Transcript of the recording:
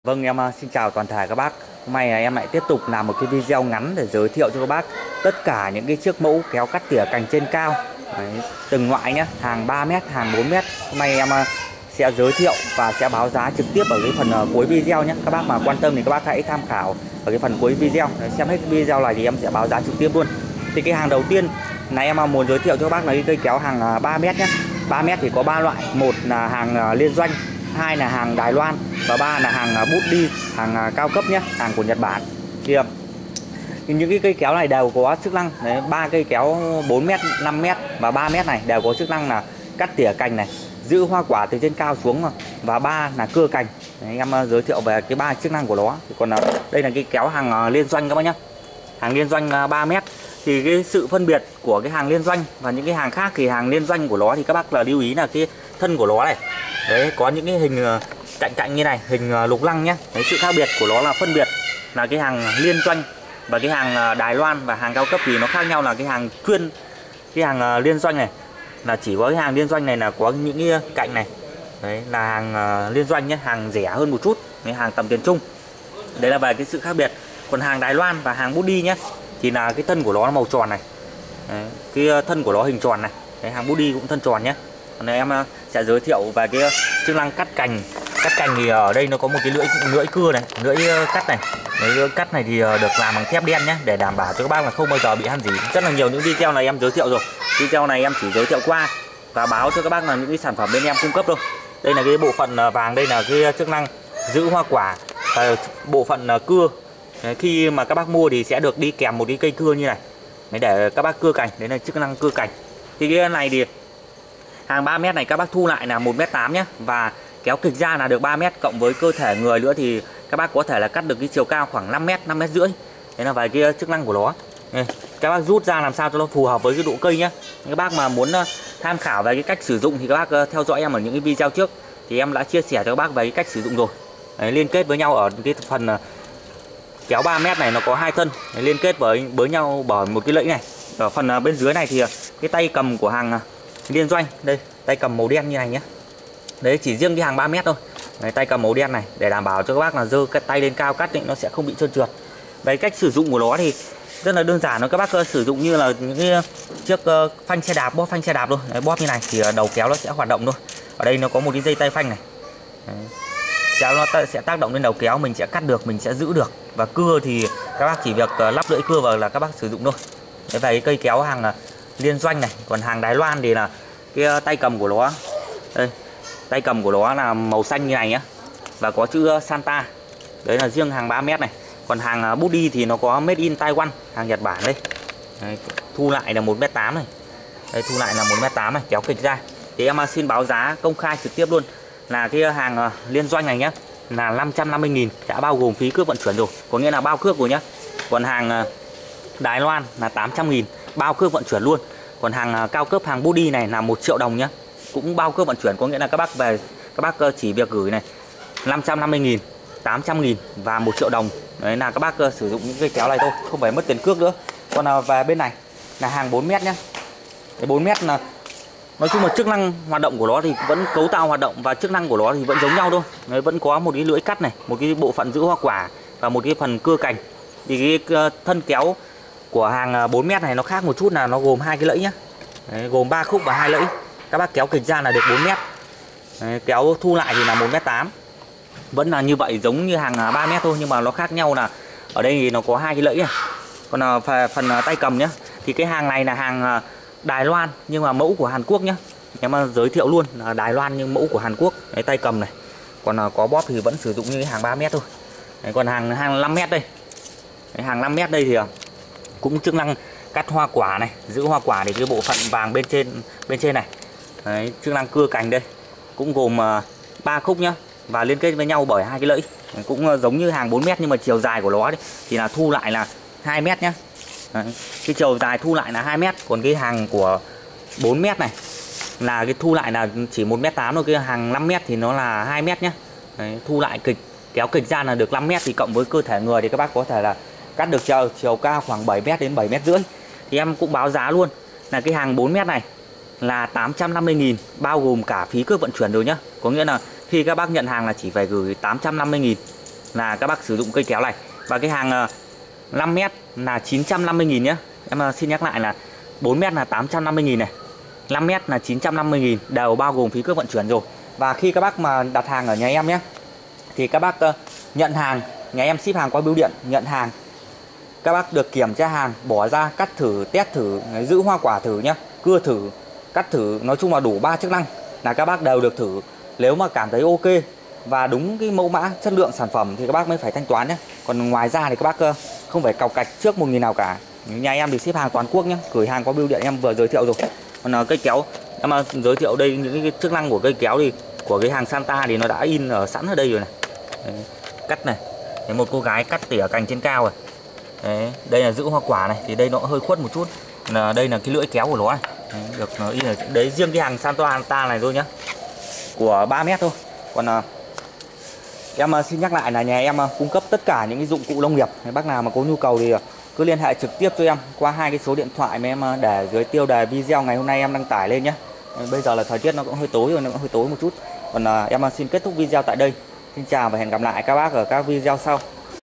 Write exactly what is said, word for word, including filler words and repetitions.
Vâng, em uh, xin chào toàn thể các bác. Hôm nay uh, em lại tiếp tục làm một cái video ngắn để giới thiệu cho các bác tất cả những cái chiếc mẫu kéo cắt tỉa cành trên cao. Đấy, từng loại nhé, hàng ba mét, hàng bốn mét. Hôm nay em uh, sẽ giới thiệu và sẽ báo giá trực tiếp ở cái phần uh, cuối video nhé. Các bác mà quan tâm thì các bác hãy tham khảo ở cái phần cuối video. Đấy, xem hết video này thì em sẽ báo giá trực tiếp luôn. Thì cái hàng đầu tiên này em uh, muốn giới thiệu cho các bác là cái cây kéo hàng uh, ba mét nhé. ba mét thì có ba loại, một là hàng uh, liên doanh, hai là hàng Đài Loan và ba là hàng bút đi, hàng cao cấp nhé, hàng của Nhật Bản. Thì những cái cây kéo này đều có chức năng đấy, ba cây kéo bốn mét, năm mét và ba mét này đều có chức năng là cắt tỉa cành này, giữ hoa quả từ trên cao xuống, và ba là cưa cành. Đấy, em giới thiệu về cái ba chức năng của nó. Thì còn đây là cái kéo hàng liên doanh các bác nhé, hàng liên doanh ba mét. Thì cái sự phân biệt của cái hàng liên doanh và những cái hàng khác thì hàng liên doanh của nó thì các bác là lưu ý là cái thân của nó này, đấy có những cái hình cạnh cạnh như này, hình lục lăng nhé. Đấy, sự khác biệt của nó là phân biệt là cái hàng liên doanh và cái hàng Đài Loan và hàng cao cấp thì nó khác nhau là cái hàng chuyên, cái hàng liên doanh này là chỉ có cái hàng liên doanh này là có những cái cạnh này, đấy là hàng liên doanh nhé, hàng rẻ hơn một chút, cái hàng tầm tiền trung. Đấy là về cái sự khác biệt. Còn hàng Đài Loan và hàng bút đi nhé thì là cái thân của nó là màu tròn này, đấy, cái thân của nó hình tròn này. Đấy, hàng bút đi cũng thân tròn nhé. Này em sẽ giới thiệu về cái chức năng cắt cành. Cắt cành thì ở đây nó có một cái lưỡi lưỡi cưa này, lưỡi cắt này. Lưỡi cắt này thì được làm bằng thép đen nhé, để đảm bảo cho các bác là không bao giờ bị han rỉ. Rất là nhiều những video này em giới thiệu rồi. Video này em chỉ giới thiệu qua và báo cho các bác là những cái sản phẩm bên em cung cấp thôi. Đây là cái bộ phận vàng, đây là cái chức năng giữ hoa quả, và bộ phận cưa. Đấy, khi mà các bác mua thì sẽ được đi kèm một cái cây cưa như này. Đấy, để các bác cưa cành, đấy là chức năng cưa cành. Thì cái này thì hàng ba mét này các bác thu lại là một mét tám nhé, và kéo kịch ra là được ba mét, cộng với cơ thể người nữa thì các bác có thể là cắt được cái chiều cao khoảng năm mét, năm mét rưỡi. Đấy là vài cái chức năng của nó. Đây, các bác rút ra làm sao cho nó phù hợp với cái độ cây nhé. Các bác mà muốn tham khảo về cái cách sử dụng thì các bác theo dõi em ở những cái video trước, thì em đã chia sẻ cho các bác về cái cách sử dụng rồi. Đấy, liên kết với nhau ở cái phần kéo ba mét này nó có hai thân. Đấy, liên kết với với nhau bởi một cái lẫy này. Ở phần bên dưới này thì cái tay cầm của hàng liên doanh, đây tay cầm màu đen như này nhé. Đấy, chỉ riêng cái hàng ba mét thôi. Đấy, tay cầm màu đen này để đảm bảo cho các bác là giơ cái tay lên cao cắt định nó sẽ không bị trơn trượt. Về cách sử dụng của nó thì rất là đơn giản, nó các bác sử dụng như là những cái chiếc phanh xe đạp, bóp phanh xe đạp thôi. Đấy, bóp như này thì đầu kéo nó sẽ hoạt động thôi. Ở đây nó có một cái dây tay phanh này. Đấy, kéo nó sẽ tác động lên đầu kéo, mình sẽ cắt được, mình sẽ giữ được. Và cưa thì các bác chỉ việc lắp lưỡi cưa vào là các bác sử dụng thôi. Đấy, về cái cây kéo hàng liên doanh này. Còn hàng Đài Loan thì là cái tay cầm của nó, đây tay cầm của nó là màu xanh như này nhé, và có chữ Santa. Đấy là riêng hàng ba mét này. Còn hàng bút đi thì nó có Made in Taiwan, hàng Nhật Bản đây. Đấy, thu lại là một mét tám này. Đây, thu lại là một mét tám này, kéo kịch ra. Thì em xin báo giá công khai trực tiếp luôn là cái hàng liên doanh này nhé là năm trăm năm mươi nghìn, đã bao gồm phí cước vận chuyển rồi, có nghĩa là bao cước rồi nhé. Còn hàng Đài Loan là tám trăm nghìn, bao cước vận chuyển luôn. Còn hàng cao cấp, hàng bút đi này là một triệu đồng nhé, cũng bao cước vận chuyển, có nghĩa là các bác về các bác chỉ việc gửi này năm trăm năm mươi nghìn, tám trăm nghìn và một triệu đồng. Đấy là các bác sử dụng những cây kéo này thôi, không phải mất tiền cước nữa. Còn về bên này là hàng bốn mét nhé. Cái bốn mét là nói chung là chức năng hoạt động của nó thì vẫn cấu tạo hoạt động và chức năng của nó thì vẫn giống nhau thôi. Đấy, vẫn có một cái lưỡi cắt này, một cái bộ phận giữ hoa quả và một cái phần cưa cành. Thì cái thân kéo của hàng bốn mét này nó khác một chút là nó gồm hai cái lẫy nhé. Đấy, gồm ba khúc và hai lẫy. Các bác kéo kịch ra là được bốn mét. Đấy, kéo thu lại thì là một mét tám. Vẫn là như vậy, giống như hàng ba mét thôi, nhưng mà nó khác nhau là ở đây thì nó có hai cái lẫy này. Còn phần tay cầm nhé, thì cái hàng này là hàng Đài Loan nhưng mà mẫu của Hàn Quốc nhé. Em giới thiệu luôn là Đài Loan nhưng mẫu của Hàn Quốc. Đấy, tay cầm này. Còn có bóp thì vẫn sử dụng như cái hàng ba mét thôi. Đấy, còn hàng hàng năm mét đây. Đấy, hàng năm mét đây thì cũng chức năng cắt hoa quả này, giữ hoa quả thì cái bộ phận vàng bên trên bên trên này. Đấy, chức năng cưa cành đây cũng gồm ba uh, khúc nhá, và liên kết với nhau bởi hai cái lẫy. Đấy, cũng uh, giống như hàng bốn mét nhưng mà chiều dài của nó đấy, thì là thu lại là hai mét nhá. Đấy, cái chiều dài thu lại là hai mét, còn cái hàng của bốn mét này là cái thu lại là chỉ một mét tám thôi, cái hàng năm mét thì nó là hai mét nhá. Đấy, thu lại kịch kéo kịch ra là được năm mét, thì cộng với cơ thể người thì các bác có thể là cắt được chiều, chiều cao khoảng bảy mét đến bảy mét rưỡi. Thì em cũng báo giá luôn là cái hàng bốn mét này là tám trăm năm mươi nghìn, bao gồm cả phí cước vận chuyển rồi nhá. Có nghĩa là khi các bác nhận hàng là chỉ phải gửi tám trăm năm mươi nghìn là các bác sử dụng cây kéo này. Và cái hàng năm mét là chín trăm năm mươi nghìn nhé. Em xin nhắc lại là bốn mét là tám trăm năm mươi nghìn này, năm mét là chín trăm năm mươi nghìn, đều bao gồm phí cước vận chuyển rồi. Và khi các bác mà đặt hàng ở nhà em nhé, thì các bác uh, nhận hàng, nhà em ship hàng qua bưu điện, nhận hàng các bác được kiểm tra hàng, bỏ ra cắt thử, test thử, giữ hoa quả thử nhé, cưa thử, cắt thử, nói chung là đủ ba chức năng là các bác đều được thử. Nếu mà cảm thấy ok và đúng cái mẫu mã chất lượng sản phẩm thì các bác mới phải thanh toán nhé. Còn ngoài ra thì các bác uh, không phải cọc cạch trước một nghìn nào cả. Nhà em thì ship hàng toàn quốc nhé, gửi hàng qua bưu điện em vừa giới thiệu rồi. Còn uh, cây kéo em uh, giới thiệu đây, những cái chức năng của cây kéo thì của cái hàng Santa thì nó đã in ở sẵn ở đây rồi này. Đấy, cắt này, đấy, một cô gái cắt tỉa cành trên cao rồi. Đấy, đây là giữ hoa quả này, thì đây nó hơi khuất một chút. Là đây là cái lưỡi kéo của nó này. Đấy, được nó in ở đấy, riêng cái hàng Santa này thôi nhá, của ba mét thôi. Còn uh, em uh, xin nhắc lại là nhà em uh, cung cấp tất cả những cái dụng cụ nông nghiệp. Nếu bác nào mà có nhu cầu thì uh, cứ liên hệ trực tiếp cho em qua hai cái số điện thoại mà em uh, để dưới tiêu đề video ngày hôm nay em đăng tải lên nhé. Bây giờ là thời tiết nó cũng hơi tối rồi, nó cũng hơi tối một chút. Còn uh, em uh, xin kết thúc video tại đây. Xin chào và hẹn gặp lại các bác ở các video sau.